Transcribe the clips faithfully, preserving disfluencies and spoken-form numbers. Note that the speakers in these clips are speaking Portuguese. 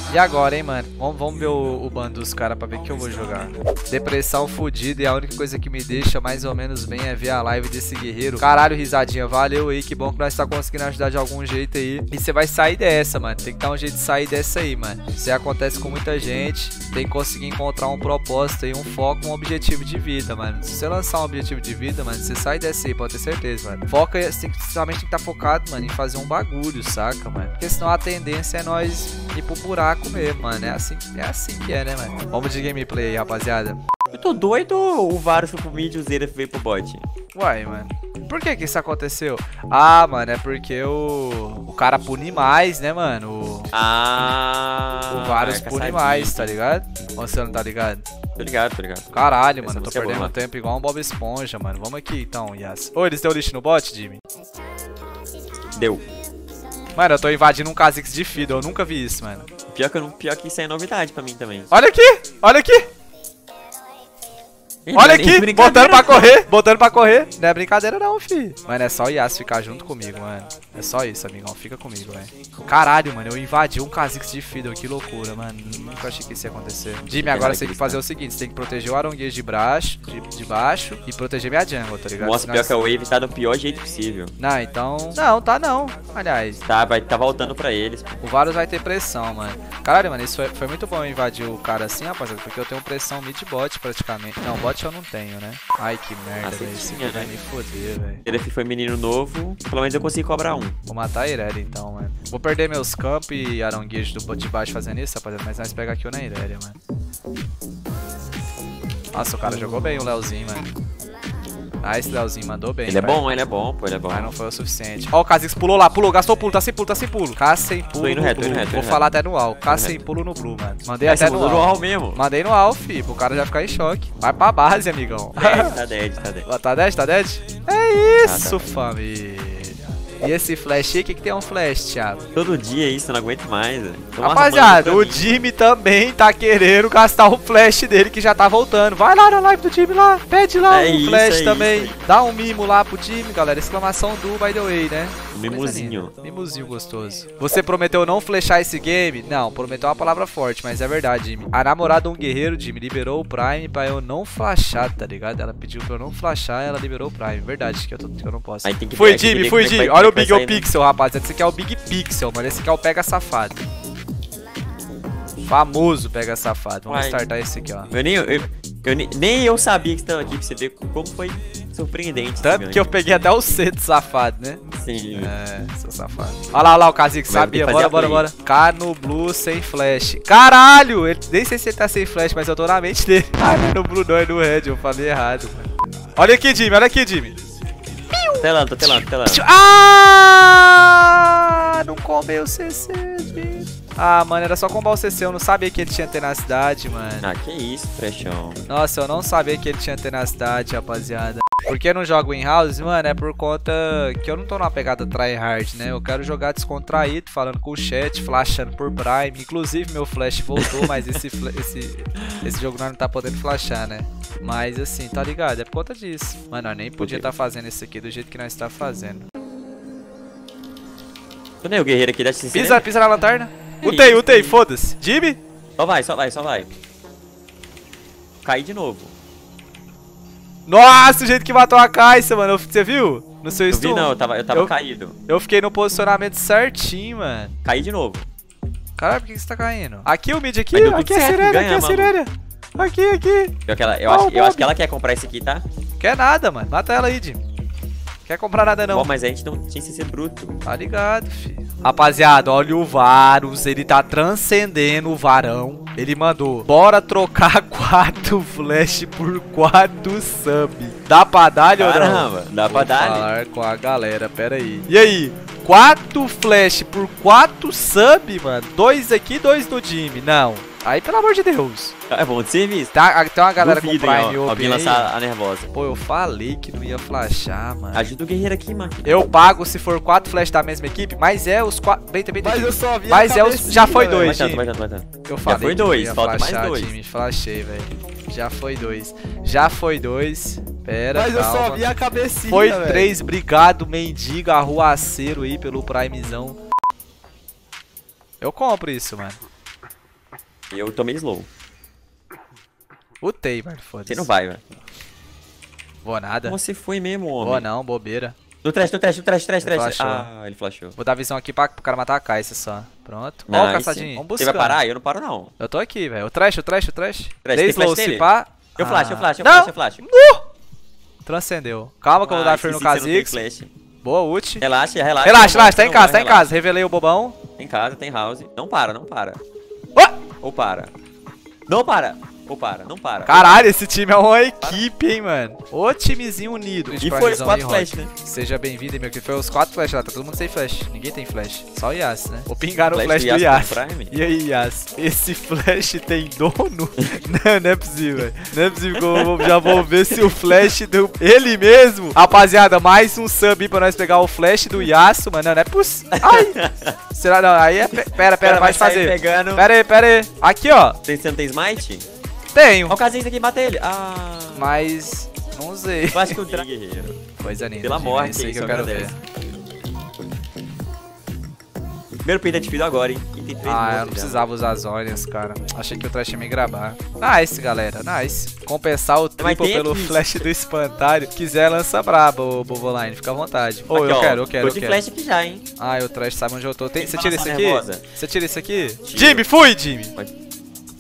E agora, hein, mano? Vamos, vamos ver o, o bando dos caras pra ver o que eu vou jogar. Depressão fodida e a única coisa que me deixa mais ou menos bem é ver a live desse guerreiro. Caralho, risadinha. Valeu aí, que bom que nós tá conseguindo ajudar de algum jeito aí. E você vai sair dessa, mano. Tem que dar um jeito de sair dessa aí, mano. Isso aí acontece com muita gente. Tem que conseguir encontrar um propósito aí, um foco, um objetivo de vida, mano. Se você lançar um objetivo de vida, mano, você sai dessa aí, pode ter certeza, mano. Foca, você tem que, somente tem que estar focado, mano, em fazer um bagulho, saca, mano? Porque senão a tendência é nós ir pro buraco mesmo, mano. É assim, é assim que é, né, mano? Vamos de gameplay aí, rapaziada. Eu tô doido ou o Varus foi pro mid e o Zera veio pro bot? Uai, mano. Por que que isso aconteceu? Ah, mano, é porque o... O cara pune mais, né, mano? O... Ah... O Varus é pune mais, tá ligado? Ou você não tá ligado? Tô ligado, tô ligado. Caralho, mano, eu tô Essa música é perdendo boa. tempo igual um Bob Esponja, mano. Vamos aqui, então, Yas. Ô, eles deu lixo no bot, Jimmy? Deu. Mano, eu tô invadindo um Kha'Zix de Fiddle, eu nunca vi isso, mano. Pior que, eu não, pior que isso aí é novidade pra mim também. Olha aqui, olha aqui. Ih, Olha não é nem aqui, brincadeira, botando pra não. correr, botando pra correr. Não é brincadeira não, fi. Mano, é só o Yas ficar junto comigo, mano. É só isso, amigão, fica comigo, velho. Caralho, mano, eu invadi um Kha'Zix de Fiddle, que loucura, mano. Nunca achei que isso ia acontecer. Jimmy, agora você tem que fazer o seguinte, você tem que proteger o Aronguejo de baixo, de, de baixo e proteger minha jungle, tá ligado? Mostra pior que a Wave tá do pior jeito possível. Não, então... Não, tá não. Aliás, Tá, vai tá voltando pra eles. o Varus vai ter pressão, mano. Caralho, mano, isso foi, foi muito bom eu invadir o cara assim, rapaziada, porque eu tenho pressão mid-bot praticamente. Não, bot eu não tenho, né? Ai, que merda, Ah, você velho. Esse tinha, aqui vai né? me foder, velho. Ele foi menino novo, pelo menos eu consegui cobrar um. Vou matar a Irelia, então, mano. Vou perder meus campos e aronguejo do bot de baixo fazendo isso, rapaziada, mas nós pega kill na Irelia, mano. Nossa, o cara jogou bem o Leozinho, mano. Ah, esse Leozinho mandou bem. Ele é velho. bom, ele é bom, pô, ele é bom. Mas não foi o suficiente. Ó, o Kha'Zix pulou lá, pulou, gastou pulo, tá sem pulo, tá sem pulo. K sem pulo Tô indo no reto, tô blue. indo reto, tô Vou indo falar reto. até no all. K Tô indo sem reto. pulo no blue, mano. Mandei É, até você no mudou no all. all mesmo. Mandei no all, fi, pro cara já ficar em choque. Vai pra base, amigão. É, tá dead, tá dead. Tá dead, tá dead? É isso, Ah, tá. família. E esse flash aí, o que que tem um flash, Thiago? Todo dia isso, eu não aguento mais, velho. Tô uma Rapaziada, arrumando o Jimmy também tá querendo gastar o flash dele que já tá voltando. Vai lá na live do Jimmy lá, pede lá É um isso, flash é também. isso Dá um mimo lá pro Jimmy, galera. Exclamação do by the way, né? Um mimosinho. Coisa linda. Mimozinho gostoso. Você prometeu não flashar esse game? Não, prometeu uma palavra forte, mas é verdade, Jimmy. A namorada de um guerreiro, Jimmy, liberou o Prime pra eu não flashar, tá ligado? Ela pediu pra eu não flashar, ela liberou o Prime. Verdade, que eu, tô, que eu não posso. Aí tem que Fui, ver, tem que Jimmy, ver fui, como é que Jimmy. vai- Olha o vai Big sair, né? Pixel, rapaziada. Esse aqui é o Big Pixel, mano. Esse aqui é o Pega Safado. Famoso Pega Safado. Vamos Uai. startar esse aqui, ó. Eu nem eu, eu, eu nem, nem eu sabia que estava aqui pra você ver como foi surpreendente. Tanto esse que eu ganho. peguei até o C do safado, né? Sim. É, seu safado. Olha lá, olha lá o Kha'Zix, Vai sabia. ter que Bora, fazer bora, a bora. K no blue sem flash. Caralho! Ele, nem sei se ele tá sem flash, mas eu tô na mente dele. Ah, não é no blue não, é no red. Eu falei errado, mano. Olha aqui, Jimmy, olha aqui, Jimmy. Tô telando, tô telando, tô telando. Ah! Não comeu o C C, Jimmy. Ah, mano, era só combar o C C. Eu não sabia que ele tinha tenacidade, mano. Ah, que isso, frechão. Nossa, eu não sabia que ele tinha tenacidade, rapaziada. Por que eu não jogo em house? Mano, é por conta que eu não tô numa pegada tryhard, né? Eu quero jogar descontraído, falando com o chat, flashando por Prime. Inclusive, meu flash voltou, mas esse, fla- esse, esse jogo nós não tá podendo flashar, né? Mas assim, tá ligado? É por conta disso. Mano, eu nem podia estar tá fazendo isso aqui do jeito que nós tá fazendo. Tu nem o guerreiro aqui, dá licença. Pisa, pisa na lanterna. Que Utei, isso, utei, que foda-se. Jimmy? Só vai, só vai, só vai. Caí de novo. Nossa, o jeito que matou a Kai'Sa, mano. Você viu? No seu Eu stun? vi não, eu tava, eu tava Eu- caído. Eu fiquei no posicionamento certinho, mano. Caí de novo. Caralho, por que que você tá caindo? Aqui o mid aqui, Mas deu tudo aqui é a certo, sirene, aqui é a ganhamos. sirene. Aqui, aqui. Eu, que ela, eu, Ó, acho, o eu acho Bob. que ela quer comprar esse aqui, tá? Quer nada, mano. Mata ela aí, Jim. Quer comprar nada não. Bom, mas a gente não tinha que ser bruto. Tá ligado, filho. Rapaziada, olha o Varus. Ele tá transcendendo o varão. Ele mandou: bora trocar quatro flash por quatro sub. Dá pra dar, ou não? Caramba, dá pra Vou dar, né? falar com a galera, pera aí. E aí? quatro flash por quatro sub, mano? Dois aqui, dois no Jimmy. Não. Aí, pelo amor de Deus. É bom de serviço. Tá, tem uma galera Duvido, com hein, Prime ó, Open alguém aí. lançar a nervosa. Pô, eu falei que não ia flashar, mano. Ajuda o guerreiro aqui, mano. Eu pago se for quatro flash da mesma equipe, mas é os quatro. Bem, bem, Mas eu só vi a Mas é os. cabecinha, Já foi velho. dois, Vai Jimmy. tanto, vai tanto, vai tanto. Eu falei foi que não dois, ia falta mais flashar, dois. Jimmy. Flashei, velho. Já foi dois. Já foi dois. Pera, Mas eu só calma. vi a cabecinha, Foi velho. três, obrigado, mendigo, arruaceiro aí pelo primezão. Eu compro isso, mano. Eu tomei slow. Utei, mano, foda-se. Você não vai, velho. Vou nada. Você foi mesmo, homem. Vou não, bobeira. No trash, no trash, no trash, trash, trash. Flashou. Ah, ele flashou. Vou dar visão aqui pra, pro cara matar a Kai'Sa só. Pronto. Nice. Ó o caçadinho. Vamos buscar. Você vai parar? Eu não paro, não. Eu tô aqui, velho. O trash, o trash, o trash. Trash, Dei tem flash slow, se nele? pá. Eu flash, eu Ah. flash, eu Não! flash, eu flash. Uh! Transcendeu. Calma que eu vou dar fear no Kha'Zix. Flash. Boa ult. Relaxa, relaxa. Relaxa, relaxa. Tá em não casa, vai, tá em relaxa. casa. Revelei o bobão. Tem casa, tem house. Não para, não para. Oh! Ou para. Não para. Ou para, não para. Caralho, esse time é uma equipe, hein, mano. Ô timezinho unido. E foi os quatro flash, né? Seja bem-vindo, meu. Que foi os quatro flash lá. Tá todo mundo sem flash. Ninguém tem flash. Só o Yas, né? Vou pingar no flash, Flash do do Yas. Yas com Prime? E aí, Yas? Esse flash tem dono? não, não é possível, velho. Não é possível que eu já vou ver se o flash do... Ele mesmo. Rapaziada, mais um sub aí pra nós pegar o flash do Yasuo, mano. Não, não é possível. Ai. Será? Não, aí é... Pe- Pera, pera, vai fazer. Pegando. Pera aí, pera aí. Aqui, ó. Tem, você não tem smite? Tenho. Olha o Kha'Zix aqui, mata ele. Ah. Mas... Não usei. Eu acho que o Dra... guerreiro. Coisa linda. Pela Jimmy, morte, é isso aí que isso eu quero ver. agradece. Primeiro peito é difícil agora, hein? Quem tem três Ah, eu mortos não já. precisava usar as olhas, cara. Achei que o trash ia me gravar. Nice, galera. Nice. Compensar o Mas triple tem pelo aqui. flash do espantalho. Quiser, lança braba, ô Bovoline. Fica à vontade. Ô, Aqui, eu ó, quero, eu quero, Tô eu de quero. flash aqui já, hein? Ah, o trash sabe onde eu tô. Tem... Tem Você que tira passar isso aqui? nervosa. Você tira isso aqui? Tiro. Jimmy, fui, Jimmy! Pode-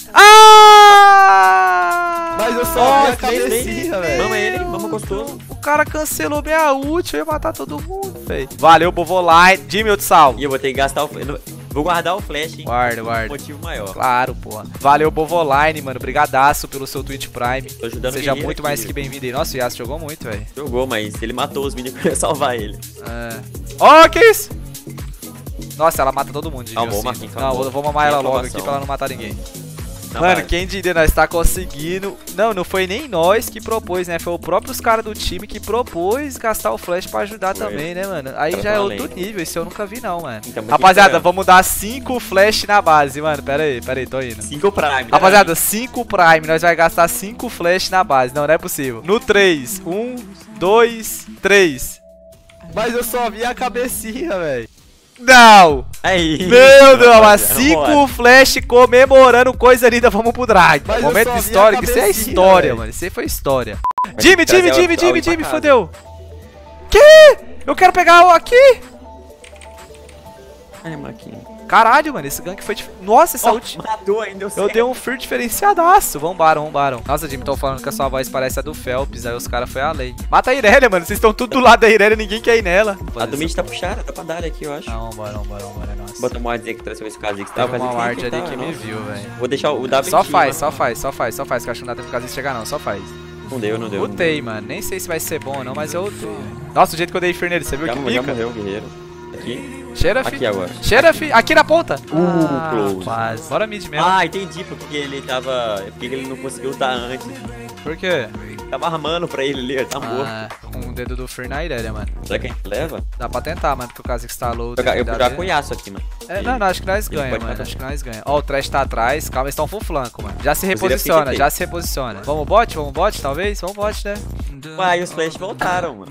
Ah! Mas eu só Ó, vi a três, três. cabecinha, velho. Mama ele, mama gostoso. O cara cancelou minha ult, eu ia matar todo mundo, velho. Valeu, Bovoline. Jimmy, eu te salvo. E eu vou ter que gastar o... eu não- Vou guardar o flash, hein? Guarda, Por guarda. motivo maior. Claro, porra. Valeu, Bovoline, mano. Brigadaço pelo seu Twitch Prime. Tô ajudando o Seja guerreiro muito aqui. mais que bem-vindo aí. Nossa, o Yas jogou muito, velho. Jogou, mas ele matou os minions que eu ia salvar ele. É. Ó, que isso? Nossa, ela mata todo mundo, Jimmy, Calmou, assim. Marquinhos, Não, calmou. vou, vou mamar ela Tem logo aprovação. aqui pra ela não matar ninguém. Não, Mano, vai. quem diria, nós tá conseguindo... Não, não foi nem nós que propôs, né? Foi o próprios caras do time que propôs gastar o flash pra ajudar Foi. também, né, mano? Aí Cara, já é tá outro além. nível, esse eu nunca vi não, mano. Então, mas Rapaziada, que que vamos dar cinco flash na base, mano. Pera aí, pera aí, tô indo. cinco Prime. Rapaziada, cinco Prime, nós vai gastar cinco flash na base. Não, não é possível. No três. um, dois, três. Mas eu só vi a cabecinha, velho. Não! Aí. Meu Deus, mas Rapaziada, cinco vambora. flash comemorando coisa linda. Vamos pro drag. Mas eu Momento só vi a histórico. Isso é cabecinha, história, velho. mano. Isso aí foi história. Vai Jimmy, trazer Jimmy, o- Jimmy, o Jimmy, Audi pra Jimmy, casa. fodeu. Que? Eu quero pegar o aqui. Ai, Marquinhos. Caralho, mano, esse gank foi dif... Nossa, essa Ó, ult... matou ainda, eu sei. Eu dei um fear diferenciadaço. Vambora, vambora. Nossa, Jimmy, tão falando que a sua voz parece a do Phelps. Aí os caras foi além. Mata a Irelia, mano. Vocês estão tudo do lado da Irelia, ninguém quer ir nela. A do mid tá puxada, tá pra dar aqui, eu acho. Não, vambora, vambora, vambora, nossa. Bota uma wardzinha aqui pra ver se o Kha'Zix tá. Teve O uma Kha'Zix ward nem ali tá, que me não. viu, velho. Vou deixar o W Só em faz, cima. só faz, só faz, só faz. Que eu acho que não dá tempo de chegar não, só faz. Não deu, não deu. não Utei, deu. mano. Nem sei se vai ser bom ou não, mas eu utei. velho. Nossa, o jeito que eu dei fear nele, você viu Já, que mo- já pica? morreu o guerreiro. Aqui. Cheira, fi. Aqui agora. Cheira, fi. Aqui na ponta. Uh, ah, close. quase. Bora mid mesmo. Ah, entendi porque ele tava... Porque ele não conseguiu lutar antes. Por quê? Tava armando pra ele ali, ele tá morto. Ah, com o dedo do fear na Irelia, mano. Será que a gente leva? Dá pra tentar, mano, porque o Kha'Zix tá low. Eu, eu vou jogar com o dele. Yasuo aqui, mano. É, não, não, acho que nós Ele ganha, pode mano. matar. Acho que nós ganha. Ó, o trash tá atrás. Calma, eles estão full flanco, mano. Já se Inclusive, eu reposiciona, fiquei já se reposiciona. Vamos bot? Vamos bot, talvez? Vamos bot, né? Uai, os flash voltaram, mano.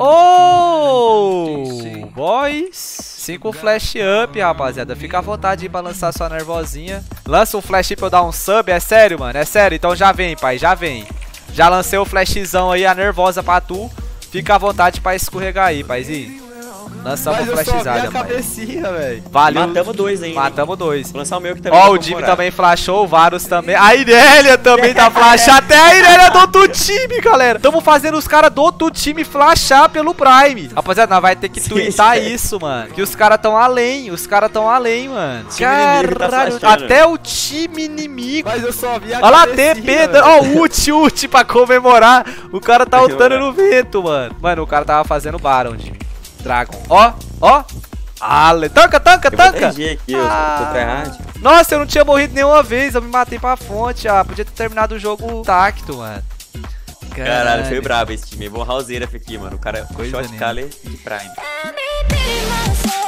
Oh! Boys! cinco flash up, rapaziada. Fica à vontade aí pra lançar sua nervosinha. Lança um flash pra eu dar um sub, é sério, mano? É sério? Então já vem, pai, já vem. Já lancei o flashzão aí, a nervosa pra tu. Fica à vontade pra escorregar aí, paizinho. Lançamos Mas o eu só vi a flashzada, pai. cabecinha, velho. Valeu. Matamos dois ainda. Matamos dois. Vou lançar o meu que também. Ó, vai o Jimmy comemorar. também flashou, o Varus também. A Irelia também tá flashando. Até a Irelia do outro time, galera. Tamo fazendo os caras do outro time flashar pelo Prime. Rapaziada, nós vai ter que Sim, twittar sério. isso, mano. Que os caras tão além. Os caras tão além, mano. Time inimigo tá Caralho, flashando. até o time inimigo. Mas eu só vi a Olha lá, cabecinha, T P, velho. ó, ult, ult pra comemorar. O cara tá ultando no vento, mano. Mano, o cara tava fazendo Baron, Jimmy. Dragon. Ó, ó. Ale. Tanca, tanca, Eu vou tanca. T G aqui, eu Ah. tô tryhard. Nossa, eu não tinha morrido nenhuma vez. Eu me matei pra fonte. Ah, podia ter terminado o jogo tacto, mano. Caralho, foi brabo esse time. Bom Houseira aqui, mano. O cara Coisa shot linda. caller de Prime. Let me be myself.